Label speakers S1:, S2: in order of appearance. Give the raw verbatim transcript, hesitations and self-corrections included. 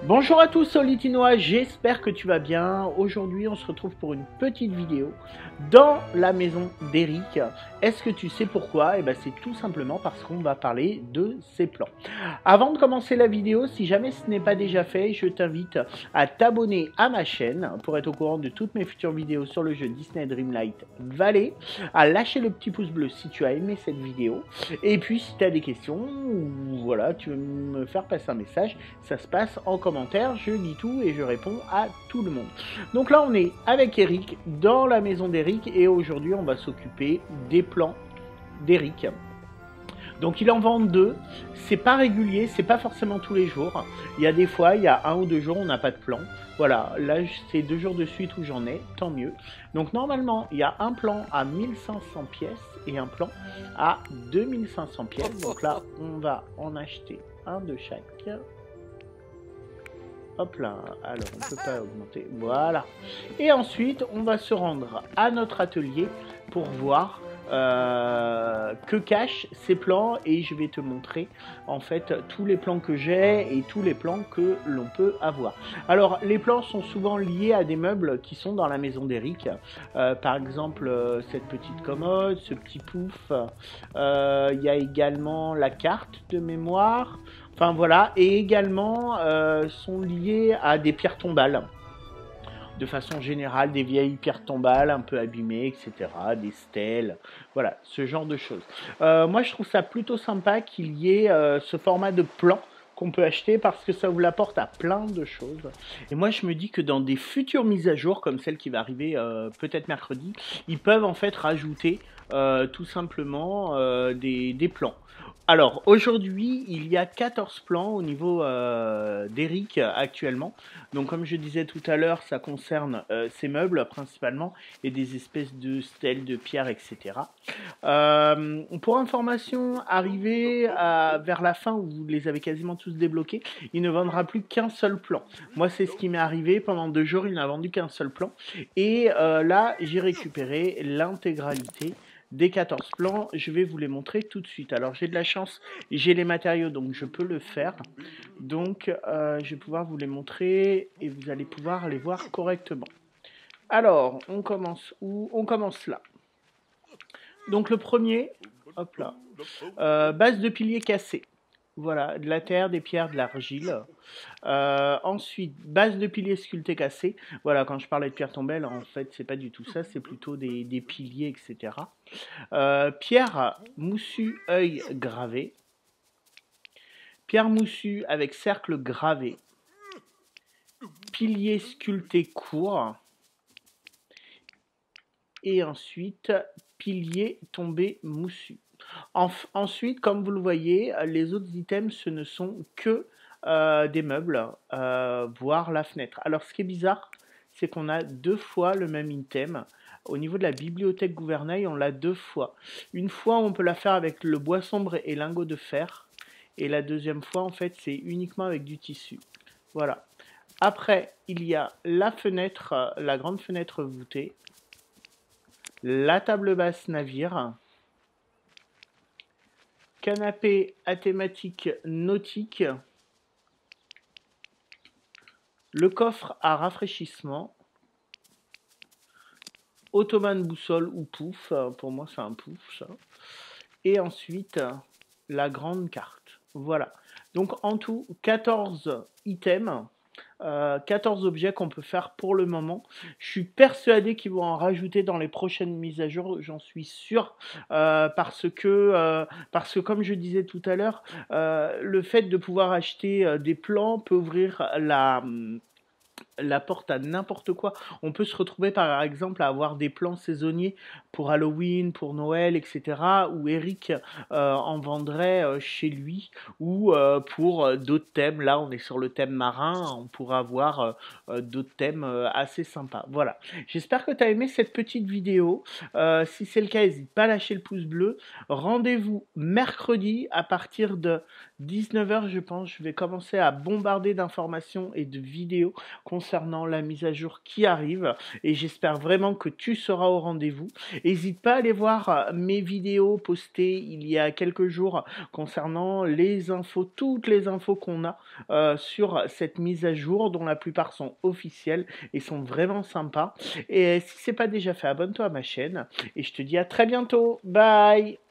S1: Bonjour à tous, c'est Litinois, j'espère que tu vas bien. Aujourd'hui, on se retrouve pour une petite vidéo dans la maison d'Eric. Est-ce que tu sais pourquoi? Eh ben, c'est tout simplement parce qu'on va parler de ses plans. Avant de commencer la vidéo, si jamais ce n'est pas déjà fait, je t'invite à t'abonner à ma chaîne pour être au courant de toutes mes futures vidéos sur le jeu Disney Dreamlight Valley, à lâcher le petit pouce bleu si tu as aimé cette vidéo. Et puis, si tu as des questions ou voilà, tu veux me faire passer un message, ça se passe en commentaire, je lis tout et je réponds à tout le monde. Donc là on est avec Eric dans la maison d'Eric et aujourd'hui on va s'occuper des plans d'Eric. Donc il en vend deux, c'est pas régulier, c'est pas forcément tous les jours. Il y a des fois, il y a un ou deux jours on n'a pas de plan. Voilà, là c'est deux jours de suite où j'en ai, tant mieux. Donc normalement il y a un plan à mille cinq cents pièces et un plan à deux mille cinq cents pièces. Donc là on va en acheter un de chaque. Hop là, alors on ne peut pas augmenter, voilà. Et ensuite, on va se rendre à notre atelier pour voir euh, que cachent ces plans et je vais te montrer en fait tous les plans que j'ai et tous les plans que l'on peut avoir. Alors, les plans sont souvent liés à des meubles qui sont dans la maison d'Eric. Euh, par exemple, euh, cette petite commode, ce petit pouf. Euh, il y a également la carte de mémoire. Enfin voilà, et également euh, sont liés à des pierres tombales. De façon générale, des vieilles pierres tombales un peu abîmées, et cetera. Des stèles, voilà, ce genre de choses. Euh, moi, je trouve ça plutôt sympa qu'il y ait euh, ce format de plan qu'on peut acheter parce que ça vous l'apporte à plein de choses. Et moi, je me dis que dans des futures mises à jour, comme celle qui va arriver euh, peut-être mercredi, ils peuvent en fait rajouter euh, tout simplement euh, des, des plans. Alors, aujourd'hui, il y a quatorze plans au niveau euh, d'Eric actuellement. Donc, comme je disais tout à l'heure, ça concerne euh, ces meubles principalement et des espèces de stèles, de pierres, et cetera. Euh, pour information, arrivé à, vers la fin où vous les avez quasiment tous débloqués, il ne vendra plus qu'un seul plan. Moi, c'est ce qui m'est arrivé. Pendant deux jours, il n'a vendu qu'un seul plan. Et euh, là, j'ai récupéré l'intégralité des quatorze plans, je vais vous les montrer tout de suite. Alors j'ai de la chance, j'ai les matériaux donc je peux le faire. Donc euh, je vais pouvoir vous les montrer et vous allez pouvoir les voir correctement. Alors on commence où? On commence là. Donc le premier, hop là, euh, base de piliers cassés. Voilà, de la terre, des pierres, de l'argile. Euh, ensuite, base de piliers sculptés cassés. Voilà, quand je parlais de pierres tombales, en fait, c'est pas du tout ça, c'est plutôt des, des piliers, et cetera. Euh, pierre moussue, œil gravé. Pierre moussue avec cercle gravé. Pilier sculpté court. Et ensuite, pilier tombé moussu. En, ensuite, comme vous le voyez, les autres items, ce ne sont que euh, des meubles, euh, voire la fenêtre. Alors, ce qui est bizarre, c'est qu'on a deux fois le même item. Au niveau de la bibliothèque gouvernail, on l'a deux fois. Une fois, on peut la faire avec le bois sombre et lingot de fer. Et la deuxième fois, en fait, c'est uniquement avec du tissu. Voilà. Après, il y a la fenêtre, la grande fenêtre voûtée. La table basse navire. Canapé à thématique nautique. Le coffre à rafraîchissement. Ottomane boussole ou pouf. Pour moi, c'est un pouf, ça. Et ensuite, la grande carte. Voilà. Donc, en tout, quatorze items. Euh, quatorze objets qu'on peut faire pour le moment. Je suis persuadé qu'ils vont en rajouter dans les prochaines mises à jour, j'en suis sûr, euh, parce que euh, parce que comme je disais tout à l'heure, euh, le fait de pouvoir acheter euh, des plans peut ouvrir la la porte à n'importe quoi. On peut se retrouver par exemple à avoir des plans saisonniers pour Halloween, pour Noël, et cetera. Où Eric euh, en vendrait euh, chez lui ou euh, pour euh, d'autres thèmes. Là, on est sur le thème marin, on pourra avoir euh, euh, d'autres thèmes euh, assez sympas. Voilà. J'espère que tu as aimé cette petite vidéo. Euh, si c'est le cas, n'hésite pas à lâcher le pouce bleu. Rendez-vous mercredi à partir de dix-neuf heures, je pense. Je vais commencer à bombarder d'informations et de vidéos concernant concernant la mise à jour qui arrive et j'espère vraiment que tu seras au rendez-vous. N'hésite pas à aller voir mes vidéos postées il y a quelques jours concernant les infos, toutes les infos qu'on a euh, sur cette mise à jour dont la plupart sont officielles et sont vraiment sympas. Et si c'est pas déjà fait, abonne-toi à ma chaîne et je te dis à très bientôt. Bye!